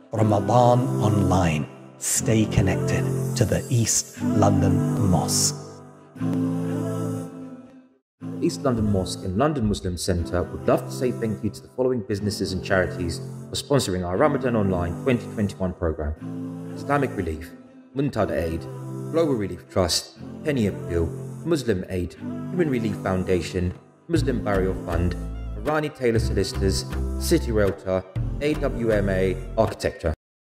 Ramadan online. Stay connected to the East London Mosque. East London Mosque and London Muslim Centre would love to say thank you to the following businesses and charities for sponsoring our Ramadan Online 2021 programme: Islamic Relief, Muntada Aid, Global Relief Trust, Penny Appeal, Muslim Aid, Human Relief Foundation, Muslim Burial Fund, Irani Taylor Solicitors, City Realtor, AWMA Architecture.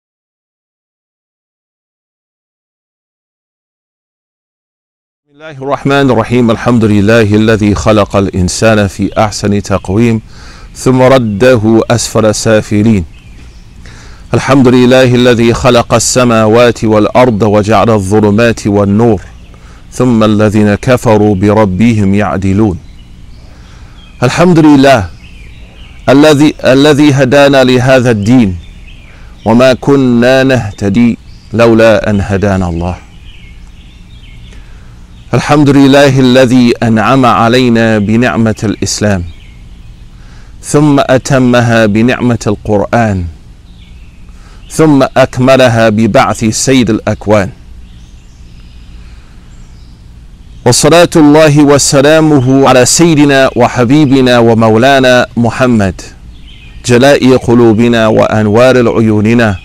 بسم الله الرحمن الرحيم الحمد لله الذي خلق الإنسان في أحسن تقويم ثم رده أسفل سافلين. الحمد لله الذي خلق السماوات والأرض وجعل الظلمات والنور ثم الذين كفروا بربهم يعدلون. الحمد لله الذي هدانا لهذا الدين وما كنا نهتدي لولا أن هدانا الله. الحمد لله الذي أنعم علينا بنعمة الإسلام ثم أتمها بنعمة القرآن ثم أكملها ببعث سيد الأكوان. وصلاة الله وسلامه على سيدنا وحبيبنا ومولانا محمد، جلاء قلوبنا وأنوار العيوننا،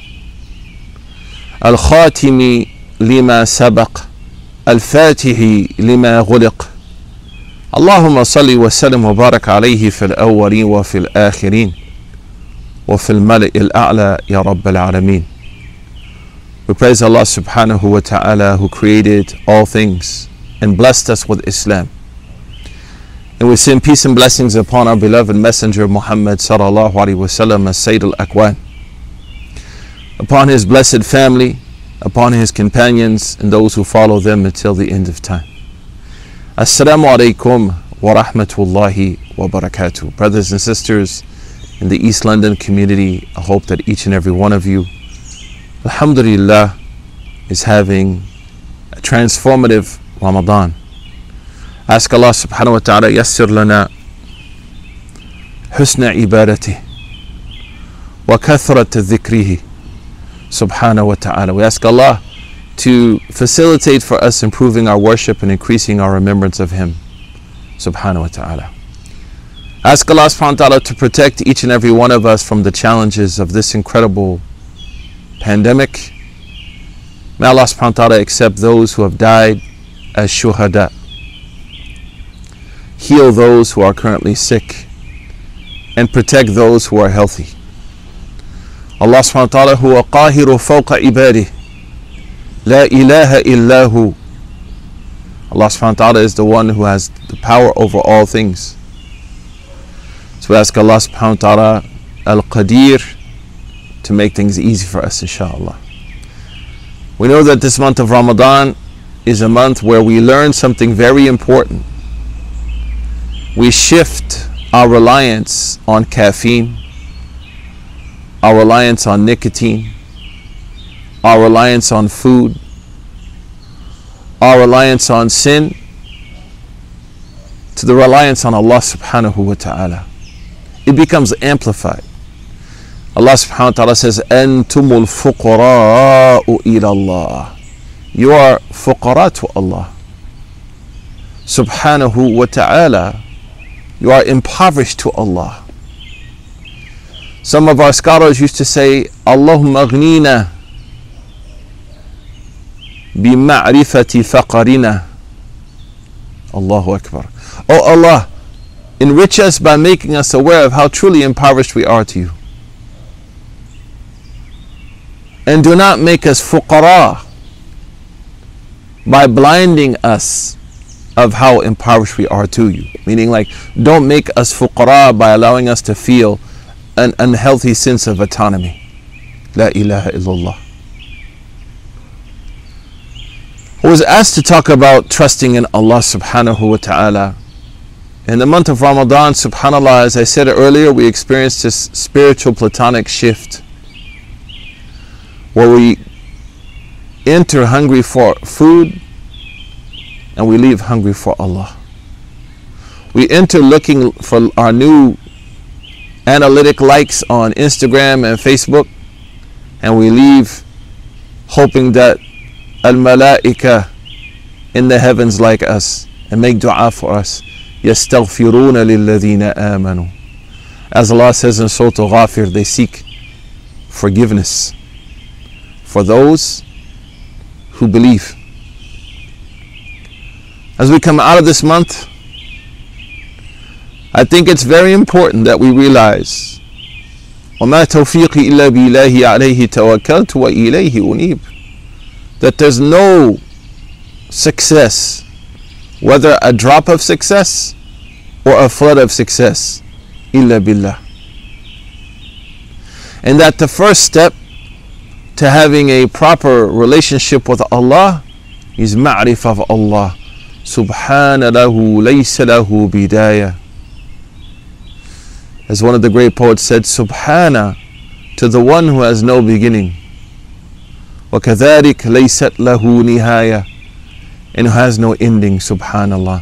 الخاتم لما سبق، الفاتح لما غلق. اللهم صل وسلم وبارك عليه في الأولين وفي الآخرين وفي الملأ الأعلى يا رب العالمين. We praise Allah subhanahu wa ta'ala who created all things and blessed us with Islam. And we send peace and blessings upon our beloved messenger Muhammad sallallahu alaihi wasallam as Sayyid al-Akwan, upon his blessed family, upon his companions, and those who follow them until the end of time. Assalamu alaikum wa rahmatullahi wa barakatuh. Brothers and sisters in the East London community, I hope that each and every one of you, alhamdulillah, is having a transformative Ramadan. Ask Allah subhanahu wa ta'ala, yassir lana husna ibadatih wa kathrat dhikrihi subhanahu wa ta'ala. We ask Allah to facilitate for us improving our worship and increasing our remembrance of Him subhanahu wa ta'ala. Ask Allah subhanahu wa ta'ala to protect each and every one of us from the challenges of this incredible pandemic. May Allah subhanahu wa ta'ala accept those who have died as shuhada, heal those who are currently sick, and protect those who are healthy. Allah subhanahu wa ta'ala huwa qahiru fawqa ibadih, la ilaha illahu. Allah subhanahu wa ta'ala is the one who has the power over all things. So we ask Allah subhanahu wa ta'ala al-Qadir to make things easy for us, inshallah. We know that this month of Ramadan is a month where we learn something very important. We shift our reliance on caffeine, our reliance on nicotine, our reliance on food, our reliance on sin, to the reliance on Allah subhanahu wa ta'ala. It becomes amplified. Allah subhanahu wa ta'ala says, أَنْتُمُ الْفُقَرَاءُ إِلَى اللَّهِ. You are fuqara to Allah subhanahu wa ta'ala. You are impoverished to Allah. Some of our scholars used to say, Allahumma aghnina bi ma'rifati faqarina. Allahu Akbar. Oh Allah, enrich us by making us aware of how truly impoverished we are to you. And do not make us fuqara by blinding us of how impoverished we are to you. Meaning, like, don't make us fuqara by allowing us to feel an unhealthy sense of autonomy. La ilaha illallah. I was asked to talk about trusting in Allah subhanahu wa ta'ala. In the month of Ramadan, subhanallah, as I said earlier, we experienced this spiritual platonic shift where we enter hungry for food and we leave hungry for Allah. We enter looking for our new analytic likes on Instagram and Facebook, and we leave hoping that al-malaika in the heavens like us and make dua for us. يَسْتَغْفِرُونَ لِلَّذِينَ آمَنُوا. As Allah says in Surah Ghafir, they seek forgiveness for those who believe. As we come out of this month, I think it's very important that we realize وَمَا تَوْفِيقِي إِلَّا بِإِلَهِ عَلَيْهِ تَوَكَّلْتُ وَإِلَيْهِ أُنِيبُ, that there's no success, whether a drop of success or a flood of success, إِلَّا بِاللَّهِ. And that the first step to having a proper relationship with Allah is ma'rifah of Allah. Subhana lahu laysa lahu bidaya. As one of the great poets said, Subhana to the one who has no beginning. وَكَذَلِكَ لَيْسَتْ لَهُ نِهَايَةٌ, and who has no ending. Subhanallah.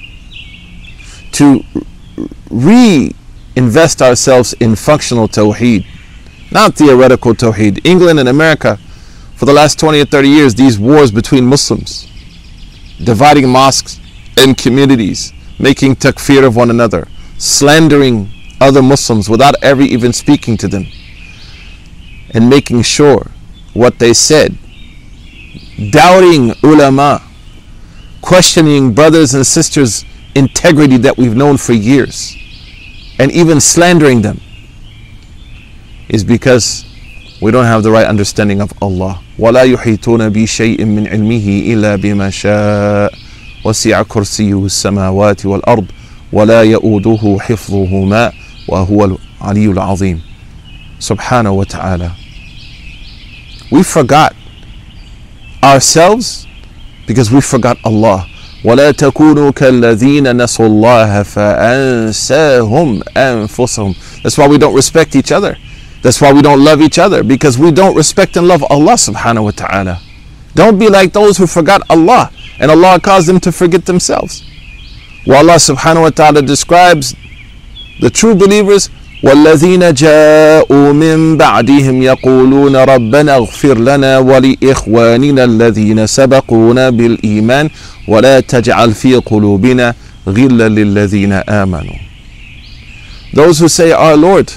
To reinvest ourselves in functional tawheed, not theoretical tawheed. England and America, for the last 20 or 30 years, these wars between Muslims, dividing mosques and communities, making takfir of one another, slandering other Muslims without ever even speaking to them, and making sure what they said, doubting ulama, questioning brothers and sisters' integrity that we've known for years, and even slandering them, is because we don't have the right understanding of Allah. وَلَا يُحِيطُونَ بِشَيْءٍ مِّنْ عِلْمِهِ إِلَّا بِمَا شَاءَ وَسِعَ كُرْسِيُّهُ السَّمَاوَاتِ وَالْأَرْضِ وَلَا يَؤُودُهُ حِفْظُهُمَا وَهُوَ الْعَلِيُّ الْعَظِيمُ. Subhanahu wa ta'ala. We forgot ourselves because we forgot Allah. وَلَا تَكُونُوا كَالَّذِينَ نَسُوا اللَّهَ فَأَنْسَاهُمْ أَنفُسَهُمْ. That's why we don't respect each other. That's why we don't love each other, because we don't respect and love Allah subhanahu wa ta'ala. Don't be like those who forgot Allah and Allah caused them to forget themselves. While Allah subhanahu wa ta'ala describes the true believers, وَالَّذِينَ جَاءُوا مِن بَعْدِهِمْ يَقُولُونَ رَبَّنَا اغْفِرْ لَنَا وَلِإِخْوَانِنَا الَّذِينَ سَبَقُونَا بِالْإِيمَانِ وَلَا تَجْعَلْ فِي قُلُوبِنَا غِلًّا لِلَّذِينَ آمَنُوا. Those who say, our Lord,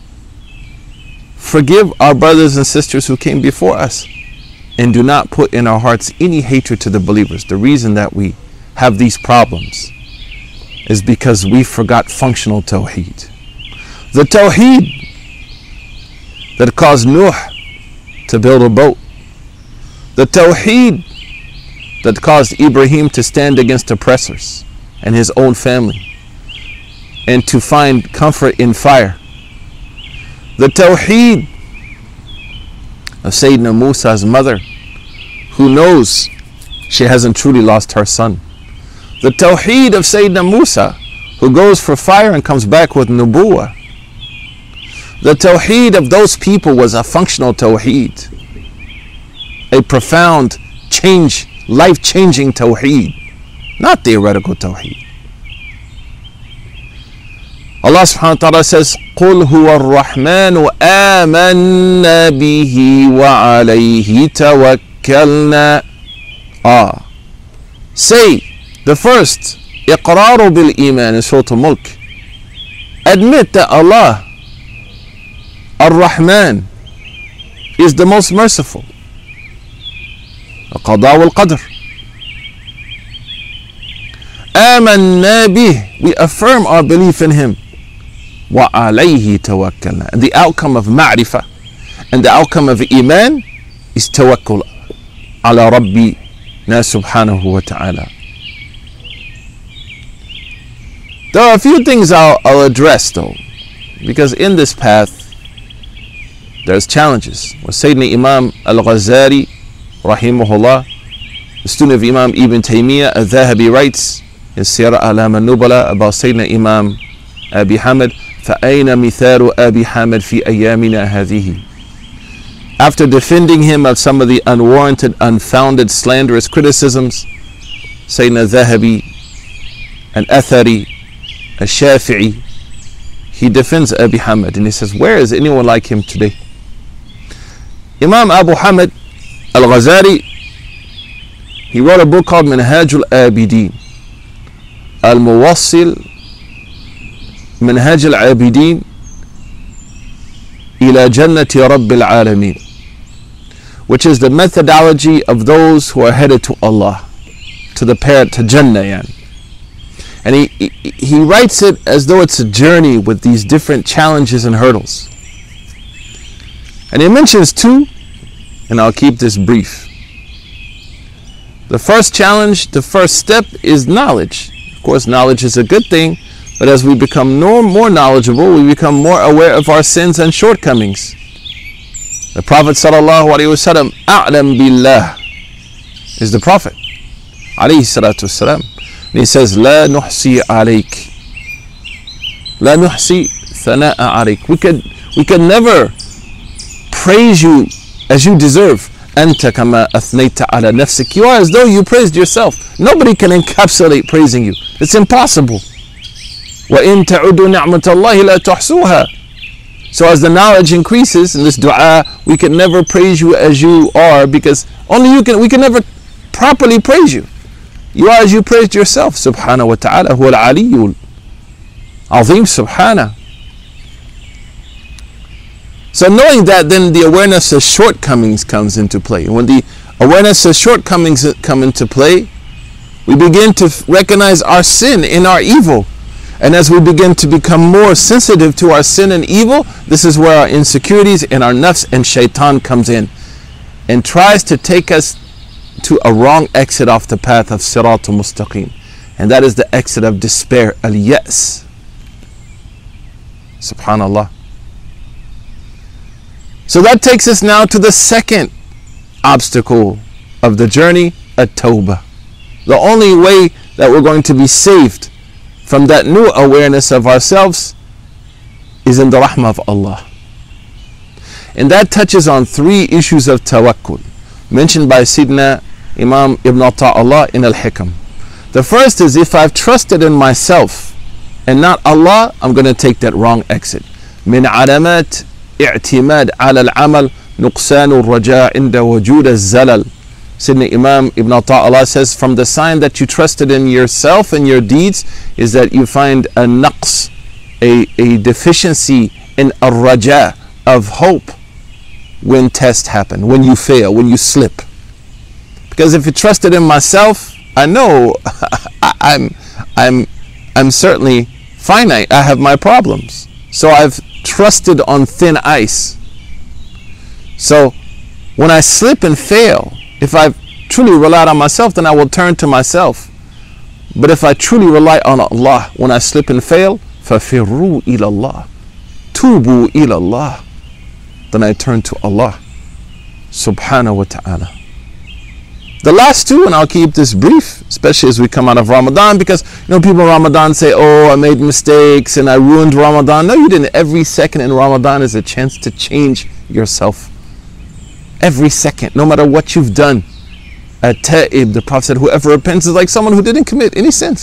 forgive our brothers and sisters who came before us, and do not put in our hearts any hatred to the believers. The reason that we have these problems is because we forgot functional tawheed. The tawheed that caused Nuh to build a boat. The tawheed that caused Ibrahim to stand against oppressors and his own family and to find comfort in fire. The tawheed of Sayyidina Musa's mother, who knows she hasn't truly lost her son. The tawheed of Sayyidina Musa, who goes for fire and comes back with nubuwah. The tawheed of those people was a functional tawheed, a profound change, life-changing tawheed, not theoretical tawheed. Allah subhanahu wa ta'ala says, قُلْ هُوَ الرَّحْمَنُ آمَنَّا بِهِ وَعَلَيْهِ تَوَكَّلْنَا. Say, the first, إِقْرَارُ بِالْإِيمَانِ in Surah Al-Mulk. Admit that Allah, Ar-Rahman, is the most merciful. القضاء والقدر. آمَنَّا بِهِ, we affirm our belief in Him. وَعَلَيْهِ تَوَكَّلْنَا. And the outcome of ma'rifah and the outcome of iman is tawakkul ala Rabbina subhanahu wa ta'ala. There are a few things I'll address though, because in this path there's challenges. Sayyidina Imam al-Ghazali rahimahullah, the student of Imam Ibn Taymiyyah al-Dhahabi, writes in Siyar A'lam al-Nubala about Sayyidina Imam Abi Hamid, فَأَيْنَ مِثَالُ أَبِي حَامِدٍ فِي أَيَّامِنَا هَذِهِ. After defending him of some of the unwarranted, unfounded, slanderous criticisms, Sayyidina Dhahabi, an Athari, a Shafi'i, he defends Abi Hamid and he says, where is anyone like him today? Imam Abu Hamid al-Ghazali, he wrote a book called Minhaj al-Abidin, al-Muwassil Minhaj al-Abidin ila Jannati Rabbil Alameen, which is the methodology of those who are headed to Allah, to the path to Jannah. Yani. And he writes it as though it's a journey with these different challenges and hurdles. And he mentions two, and I'll keep this brief. The first challenge, the first step is knowledge. Of course, knowledge is a good thing, but as we become more knowledgeable, we become more aware of our sins and shortcomings. The Prophet sallallahu alaihi wasallam, a'lam billah, is the Prophet alayhi salatu wasalam. And he says, La nuhsi alayk. La nuhsi thana'a alayk. We can never praise you as you deserve. Anta kama athnayta ala nafsik. You are as though you praised yourself. Nobody can encapsulate praising you. It's impossible. Wa in ta'udu ni'matallahi la tuhsuha. So as the knowledge increases in this dua, we can never praise you as you are, because only you can. We can never properly praise you. You are as you praised yourself. Subhanahu wa ta'ala huwa al-aliyyul azim subhanahu. So knowing that, then the awareness of shortcomings comes into play. When the awareness of shortcomings come into play, we begin to recognize our sin in our evil. And as we begin to become more sensitive to our sin and evil, this is where our insecurities and our nafs and shaitan comes in and tries to take us to a wrong exit off the path of siratul mustaqim. And that is the exit of despair, al-yas. Subhanallah. So that takes us now to the second obstacle of the journey, at-tawbah. The only way that we're going to be saved from that new awareness of ourselves is in the rahmah of Allah. And that touches on three issues of tawakkul mentioned by Sidna Imam 𝗵𝗵𝗶𝗯 in al-Hikam. The first is, if I've trusted in myself and not Allah, I'm going to take that wrong exit. من علامات اعتماد على العمل نقصان الرجاء عند وجود الزلل. Sidna Imam 𝗵𝗵𝗶𝗯 says, from the sign that you trusted in yourself and your deeds is that you find a naqs, a deficiency in a raja, of hope, when tests happen, when you fail, when you slip. Because if you trusted in myself, I know I'm certainly finite. I have my problems. So I've trusted on thin ice. So when I slip and fail, if I've truly relied on myself, then I will turn to myself. But if I truly rely on Allah, when I slip and fail, فَفِرُّوا إِلَى اللَّهِ تُوبُوا إِلَى اللَّهِ, then I turn to Allah subhanahu wa ta'ala. The last two, and I'll keep this brief, especially as we come out of Ramadan, because people in Ramadan say, oh, I made mistakes and I ruined Ramadan. No, you didn't. Every second in Ramadan is a chance to change yourself. Every second, no matter what you've done. At-ta'ib, the Prophet said, whoever repents is like someone who didn't commit any sins.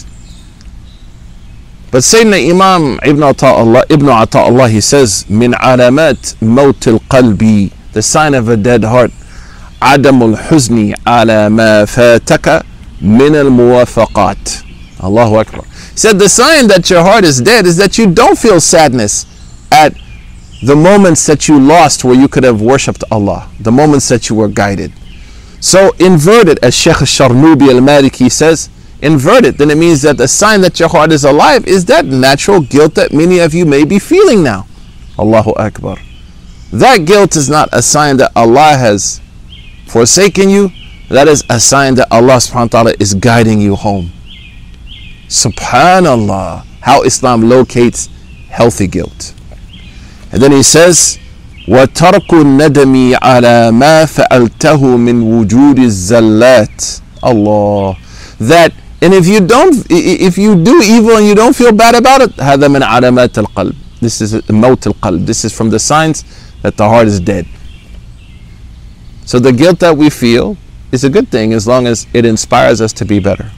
But Sayyidina Imam Ibn Ata'Allah, he says, min alamat mawt al-qalbi, the sign of a dead heart, عدم الحزن على ما فاتك من الموافقات. Allahu Akbar. He said the sign that your heart is dead is that you don't feel sadness at the moments that you lost where you could have worshipped Allah, the moments that you were guided. So invert it, as Shaykh Sharnubi al-Maliki says, invert it, then it means that the sign that your heart is alive is that natural guilt that many of you may be feeling now. Allahu Akbar. That guilt is not a sign that Allah has forsaken you. That is a sign that Allah subhanahu wa ta'ala is guiding you home. Subhanallah, how Islam locates healthy guilt. And then he says, وَتَرْكُ النَّدَمِ عَلَى مَا فَعَلْتَهُ مِنْ وُجُودِ الزَّلَّاتِ. Allah. That, and if you do evil and you don't feel bad about it, هذا من علامات القلب. This is موت القلب. This is from the signs that the heart is dead. So the guilt that we feel is a good thing as long as it inspires us to be better.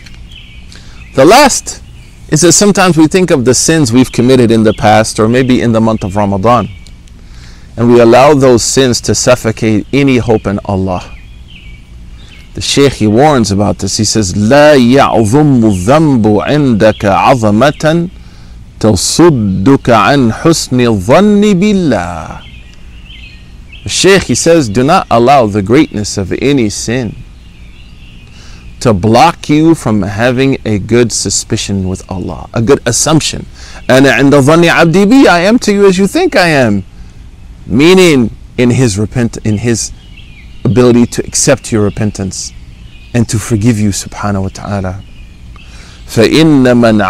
The last is that sometimes we think of the sins we've committed in the past or maybe in the month of Ramadan. and we allow those sins to suffocate any hope in Allah. The Shaykh, he warns about this. He says, لا يعظم الذنب عندك عظمة تصدك عن حسن الظن بالله. The Shaykh, he says, do not allow the greatness of any sin to block you from having a good suspicion with Allah, a good assumption. أنا عند ظن عبدي بي, I am to you as you think I am. Meaning in his ability to accept your repentance and to forgive you subhanahu wa ta'ala. فإن من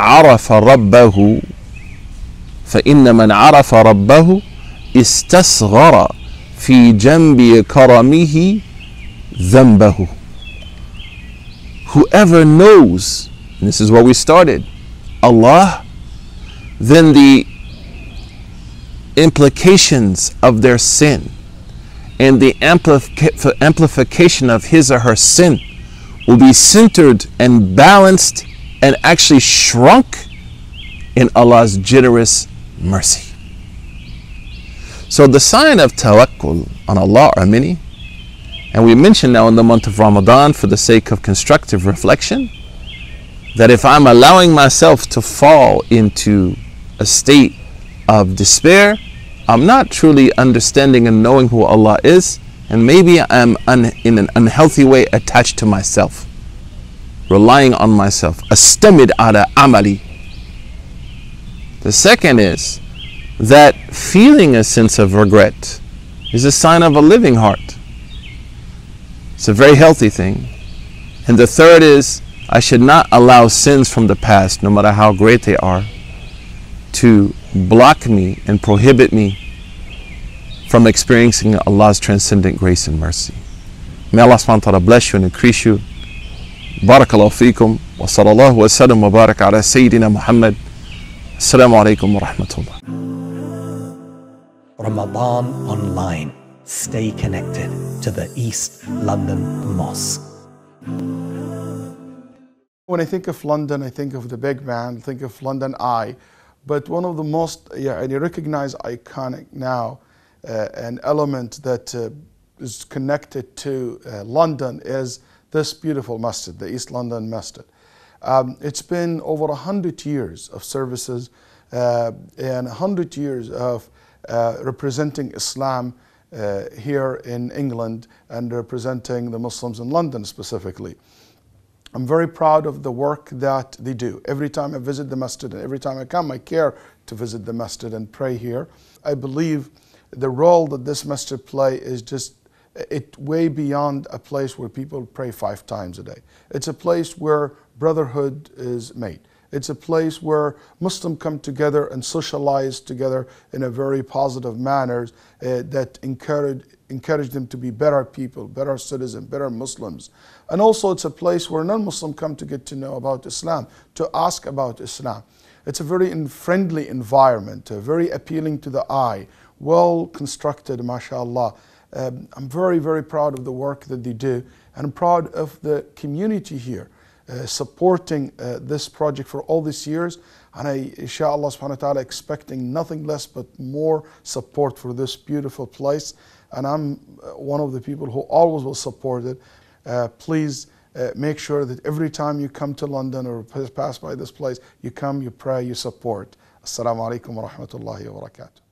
عرف ربه استصغر في جنب كرمه ذنبه. Whoever knows, and this is where we started, Allah, then the implications of their sin and the amplification of his or her sin will be centered and balanced and actually shrunk in Allah's generous mercy. So the sign of tawakkul on Allah are many, and we mentioned now in the month of Ramadan, for the sake of constructive reflection, that if I'm allowing myself to fall into a state of despair, I'm not truly understanding and knowing who Allah is, and maybe I'm in an unhealthy way attached to myself, relying on myself. Astamid ala amali. The second is that feeling a sense of regret is a sign of a living heart. It's a very healthy thing. And the third is, I should not allow sins from the past, no matter how great they are, to block me and prohibit me from experiencing Allah's transcendent grace and mercy. May Allah subhanahu wa ta'ala bless you and increase you. Barakallahu feekum. Wa sallallahu wa sallam wa barak ala Sayyidina Muhammad. Assalamu alaikum wa rahmatullah. Ramadan online. Stay connected to the East London Mosque. When I think of London, I think of the big man, I think of London Eye. But one of the most, I recognize iconic now, an element that is connected to London is this beautiful masjid, the East London Masjid. It's been over 100 years of services and 100 years of representing Islam here in England and representing the Muslims in London specifically. I'm very proud of the work that they do. Every time I visit the masjid and every time I come, I care to visit the masjid and pray here. I believe the role that this masjid play is just way beyond a place where people pray 5 times a day. It's a place where brotherhood is made. It's a place where Muslims come together and socialize together in a very positive manner that encourage them to be better people, better citizens, better Muslims. And also it's a place where non-Muslims come to get to know about Islam, to ask about Islam. It's a very friendly environment, very appealing to the eye, well constructed, mashallah. I'm very, very proud of the work that they do, and I'm proud of the community here supporting this project for all these years, and I, inshallah subhanahu wa ta'ala, expecting nothing less but more support for this beautiful place. And I'm one of the people who always will support it. Please make sure that every time you come to London or pass by this place, you come, you pray, you support. Assalamu alaikum wa rahmatullahi wa barakatuh.